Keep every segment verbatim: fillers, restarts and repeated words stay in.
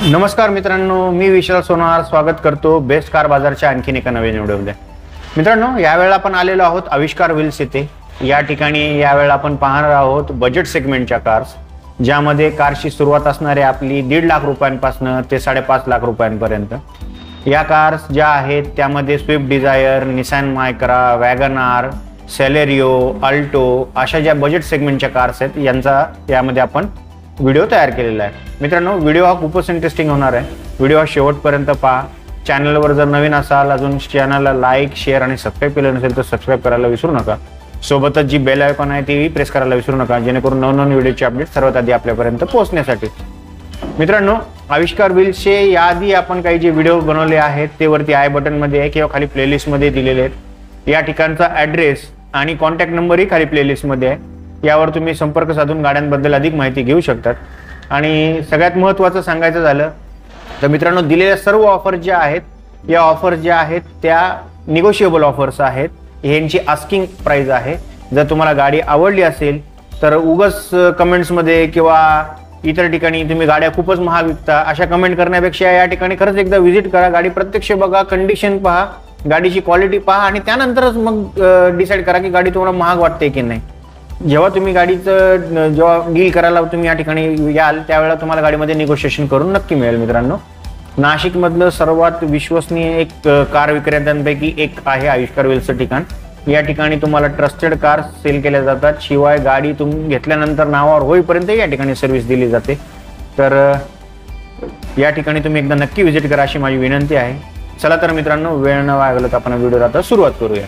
नमस्कार मित्रांनो, मी विशाल सोनार स्वागत करतो बेस्ट कार बाजारच्या आणखीन एका नवीन व्हिडिओमध्ये। मित्रांनो, यावेळेला आपण आलेलो आहोत आविष्कार व्हील्स येथे। या ठिकाणी यावेळेला आपण पाहणार आहोत बजेट सेगमेंटच्या कार्स, ज्यामध्ये कारची सुरुवात असणार आहे आपली दीड लाख रुपयांपासून ते साडेपाच लाख रुपयांपर्यंत। या कार्स ज्या आहेत त्यामध्ये Swift Dzire, Nissan Micra, Wagon R, Celerio, Alto अशा ज्या बजेट सेगमेंटच्या कार्स आहेत यांचा यामध्ये आपण व्हिडिओ तयार केलेला आहे। मित्रांनो, व्हिडिओ हा खूपच इंटरेस्टिंग होणार आहे। व्हिडिओ हा शेवटपर्यंत पहा। चॅनलवर जर नवीन असाल, अजून चॅनलला लाईक, शेअर आणि सबस्क्राईब केलं नसेल तर सबस्क्राईब करायला विसरू नका। सोबतच जी बेल आयकॉन आहे तीही प्रेस करायला विसरू नका, जेणेकरून नवनवीन व्हिडिओचे अपडेट सर्वात आधी आपल्यापर्यंत पोहोचण्यासाठी। मित्रांनो, आविष्कार व्हील्सचे याआधी आपण काही जे व्हिडिओ बनवले आहेत ते वरती आय बटनमध्ये आहे किंवा खाली प्लेलिस्टमध्ये दिलेले आहेत। या ठिकाणचा ॲड्रेस आणि कॉन्टॅक्ट नंबरही खाली प्लेलिस्टमध्ये आहे। यावर तुम्ही संपर्क साधून गाड्यांबद्दल अधिक माहिती घेऊ शकतात। आणि सगळ्यात महत्त्वाचं सांगायचं झालं तर मित्रांनो, दिलेल्या सर्व ऑफर ज्या आहेत या ऑफर ज्या आहेत त्या निगोशिएबल ऑफर्स आहेत। ह्यांची आस्किंग प्राइस आहे। जर तुम्हाला गाडी आवडली असेल तर उगाच कमेंट्समध्ये किंवा इतर ठिकाणी तुम्ही गाड्या खूपच महाग विकता अशा कमेंट करण्यापेक्षा या ठिकाणी खरंच एकदा व्हिजिट करा, गाडी प्रत्यक्ष बघा, कंडिशन पहा, गाडीची क्वालिटी पहा आणि त्यानंतरच मग डिसाईड करा की गाडी तुम्हाला महाग वाटते की नाही। जेव्हा तुम्ही गाडीचं जेव्हा डील करायला तुम्ही या ठिकाणी याल त्यावेळेला तुम्हाला गाडीमध्ये निगोशिएशन करून नक्की मिळेल। मित्रांनो, नाशिकमधलं सर्वात विश्वसनीय एक कार विक्रेत्यांपैकी एक आहे आविष्कार व्हील्सचं ठिकाण। या ठिकाणी तुम्हाला ट्रस्टेड कार सेल केल्या जातात, शिवाय गाडी तुम्ही घेतल्यानंतर नावावर होईपर्यंत या ठिकाणी सर्व्हिस दिली जाते। तर या ठिकाणी तुम्ही एकदा नक्की व्हिजिट करा अशी माझी विनंती आहे। चला तर मित्रांनो, वेळ न वाया घालवता आपण व्हिडिओला आता सुरुवात करूया।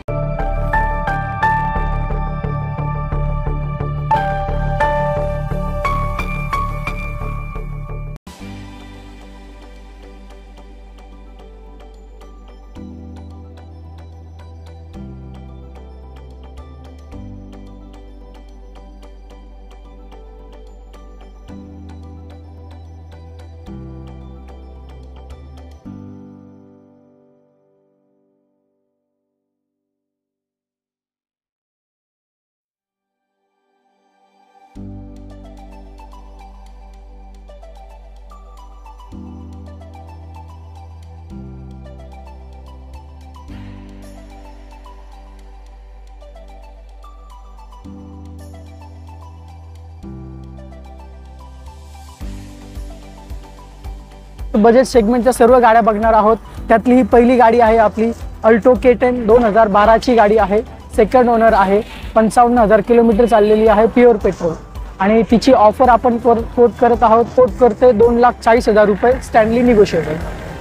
बजेट सेगमेंटच्या सर्व गाड्या बघणार आहोत। त्यातली ही पहिली गाडी आहे आपली अल्टो के टेन दोन हजार बाराची गाडी आहे। सेकंड ओनर आहे, पंचावन्न हजार किलोमीटर चाललेली आहे, प्युअर पेट्रोल। आणि तिची ऑफर आपण कोट करत आहोत, कोट करते दोन लाख चाळीस हजार रुपये स्टँडली निगोशिएबल।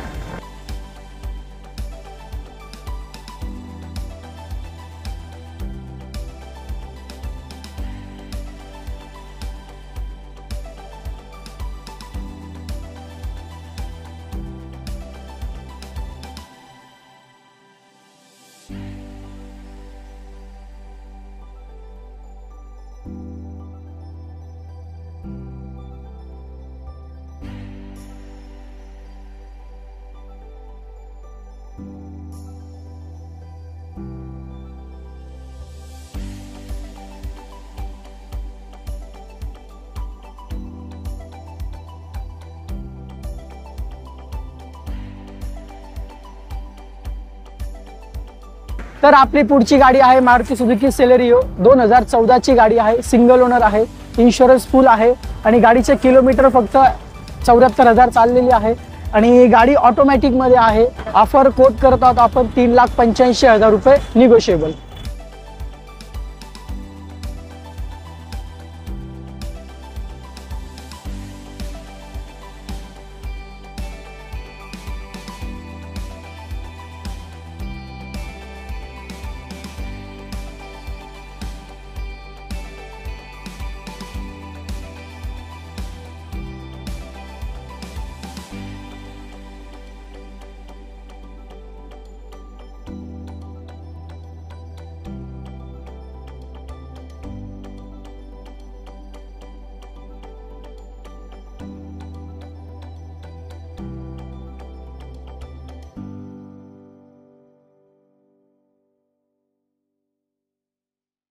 तर आपली पुढची गाडी आहे मारुती सुझुकी सेलेरियो दोन हजार चौदाची गाडी आहे। सिंगल ओनर आहे, इन्शुरन्स फुल आहे आणि गाडीचे किलोमीटर फक्त चौऱ्याहत्तर हजार चाललेली आहे आणि गाडी ऑटोमॅटिकमध्ये आहे। ऑफर कोट करत आहोत आपण तीन लाख पंच्याऐंशी हजार रुपये निगोशिएबल।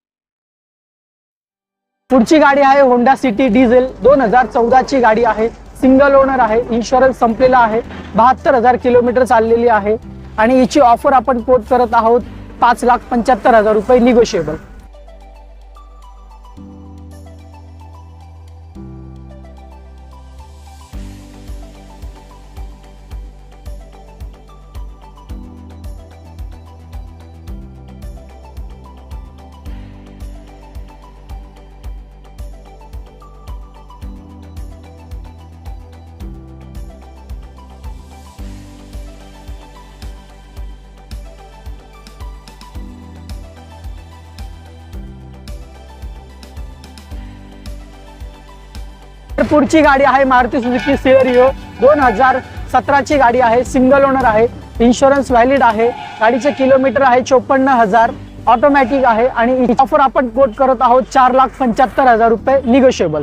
पुढची गाडी आहे होंडा सिटी डिझेल दोन हजार चौदा ची गाडी आहे। सिंगल ओनर आहे, इन्शुरन्स संपलेला आहे, बहात्तर हजार किलोमीटर चाललेली आहे आणि याची ऑफर आपण कोट करत आहोत पाच लाख पंच्याहत्तर हजार रुपये निगोशिएबल. तर पुढची गाडी आहे मारुती सुझुकी सिलेरिओ, दोन हजार सतराची गाडी आहे, सिंगल ओनर आहे, इन्शुरन्स व्हॅलिड आहे, गाडीचे किलोमीटर आहे चोपन्न हजार, ऑटोमॅटिक आहे आणि ऑफर आपण कोट करत आहोत चार लाख पंच्याहत्तर हजार रुपये निगोशिएबल.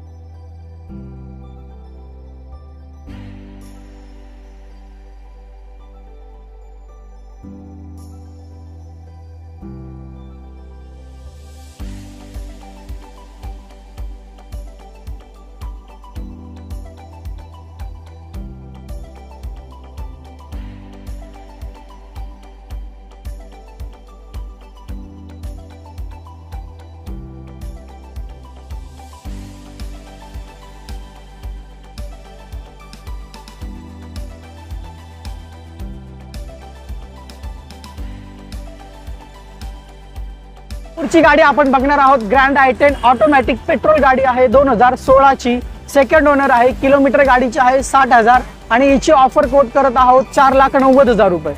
पुढची गाडी आपण बघणार आहोत Grand i ten automatic petrol गाडी आहे, दोन हजार सोळाची, सेकंड ओनर आहे, किलोमीटर गाडीची आहे साठ हजार आणि याची ऑफर कोट करत आहोत चार लाख नव्वद हजार रुपये.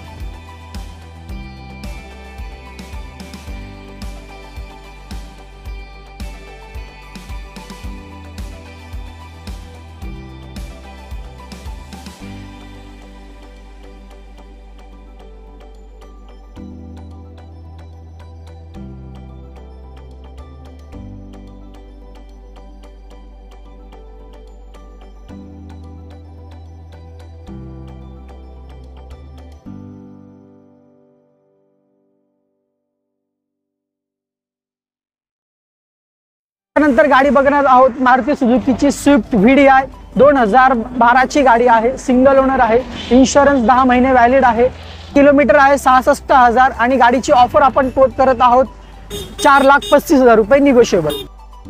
त्यानंतर गाडी बघणार आहोत मारुती सुझुकीची स्विफ्ट व्हीडीआय, दोन हजार बाराची गाडी आहे, सिंगल ओनर आहे, इन्शुरन्स दहा महिने व्हॅलिड आहे, किलोमीटर आहे सहासष्ट हजार आणि गाडीची ऑफर आपण कोट करत आहोत चार लाख पस्तीस हजार रुपये निगोशिएबल.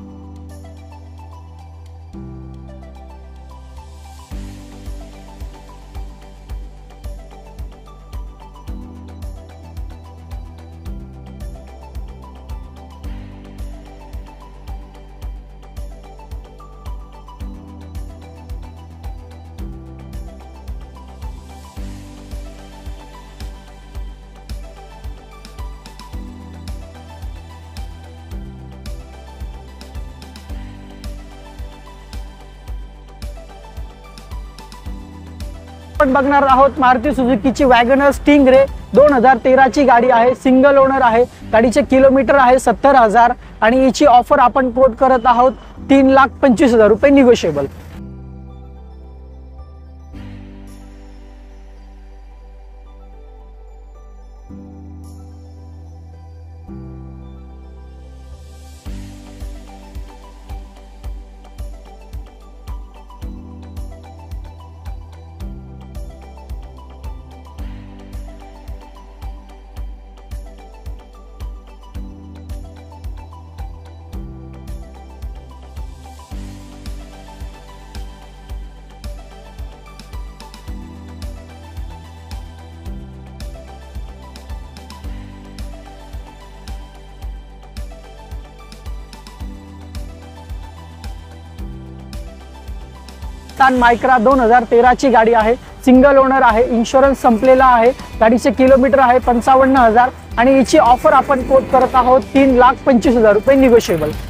आपण बघणार आहोत मारुती सुझुकीची वॅगनर स्टिंगरे, दोन हजार तेराची गाडी आहे, सिंगल ओनर आहे, गाडीचे किलोमीटर आहे सत्तर हजार आणि याची ऑफर आपण कोट करत आहोत तीन लाख पंचवीस हजार रुपये निगोशिएबल. निसान मायक्रा दोन हजार तेराची गाडी आहे, सिंगल ओनर आहे, इन्शुरन्स संपलेला आहे, गाडीचे किलोमीटर आहे पंचावन्न हजार आणि याची ऑफर आपण कोट करत आहोत तीन लाख पंचवीस हजार रुपये निगोशिएबल.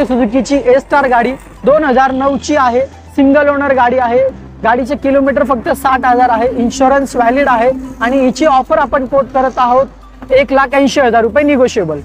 मारुती सुझुकीची ए स्टार गाडी दोन हजार नऊ ची आहे, सिंगल ओनर गाडी आहे। गाडीचे किलोमीटर फक्त साठ हजार आहे, इन्शुरन्स व्हॅलिड आहे आणि हिची ऑफर आपण कोट करत आहोत एक लाख ऐंशी हजार रुपये negotiable.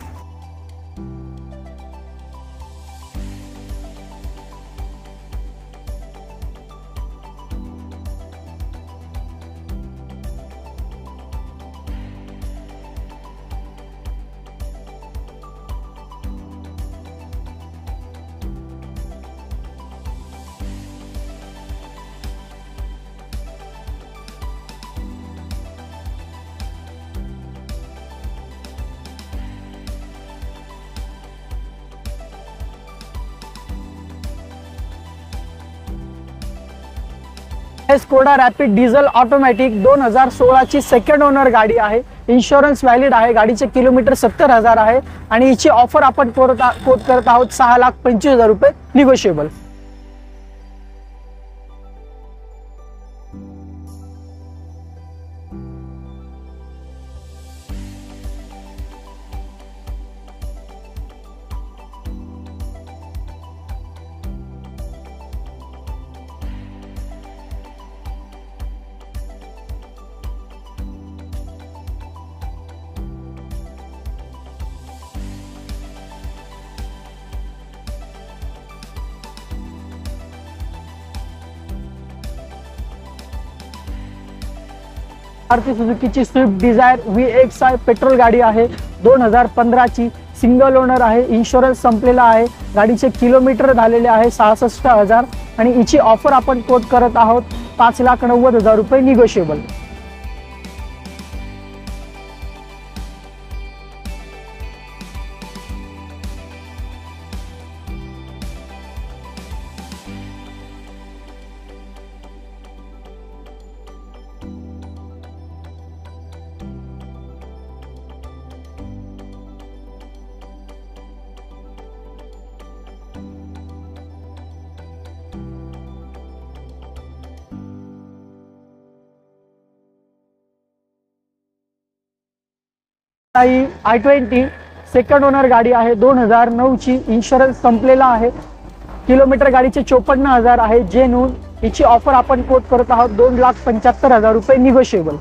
Skoda Rapid diesel automatic दोन हजार सोळा ची सेकंड ओनर गाडी आहे, इन्शुरन्स व्हॅलिड आहे। गाडीचे किलोमीटर सत्तर हजार आहे आणि हिची ऑफर आपण कोट करत आहोत सहा लाख पंचवीस हजार रुपये निगोशिएबल। मारुती सुझुकीची Swift Dzire V X I petrol गाडी आहे, दोन हजार पंधरा ची, सिंगल ओनर आहे, इन्शुरन्स संपलेला आहे। गाडीचे किलोमीटर झालेले आहे सहासष्ट हजार आणि हिची ऑफर आपण कोट करत आहोत पाच लाख नव्वद हजार रुपये negotiable. I twenty second owner गाडी आहे, दोन हजार नऊ ची, इन्शुरन्स संपलेला आहे। किलोमीटर गाडीचे चोपन्न हजार आहे जेन्युइन। हिची ऑफर आपण कोट करत आहोत दोन लाख पंच्याहत्तर हजार रुपये निगोशिएबल।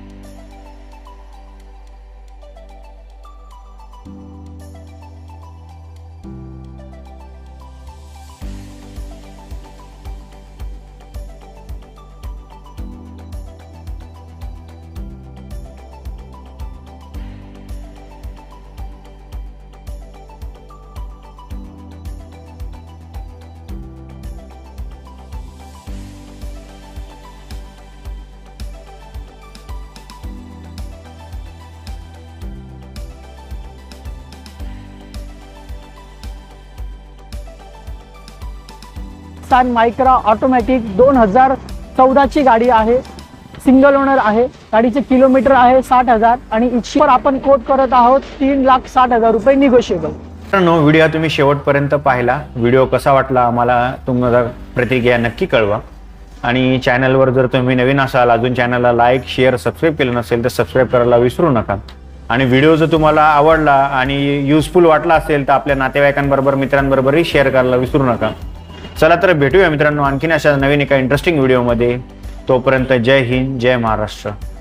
निसान माइक्रा ऑटोमॅटिक दोन हजार चौदा ची गाडी आहे, सिंगल ओनर आहे। गाडीचे किलोमीटर आहे साठ हजार आणि हिची आपण कोट करत आहोत तीन लाख साठ हजार रुपये निगोशिएबल। मित्रांनो, व्हिडिओ तुम्ही शेवटपर्यंत पाहिला। व्हिडिओ कसा वाटला आम्हाला तुमचा प्रतिक्रिया नक्की कळवा आणि चॅनलवर जर तुम्ही नवीन असाल, अजून चॅनलला लाईक शेअर सबस्क्राईब केलं नसेल तर सबस्क्राईब करायला विसरू नका। आणि व्हिडिओ जर तुम्हाला आवडला आणि युजफुल वाटला असेल तर आपल्या नातेवाईकांबरोबर मित्रांबरोबरही शेअर करायला विसरू नका। चला तर भेटूया मित्रांनो आणखीन अशा नवीन एका इंटरेस्टिंग व्हिडिओमध्ये। तोपर्यंत जय हिंद, जय महाराष्ट्र।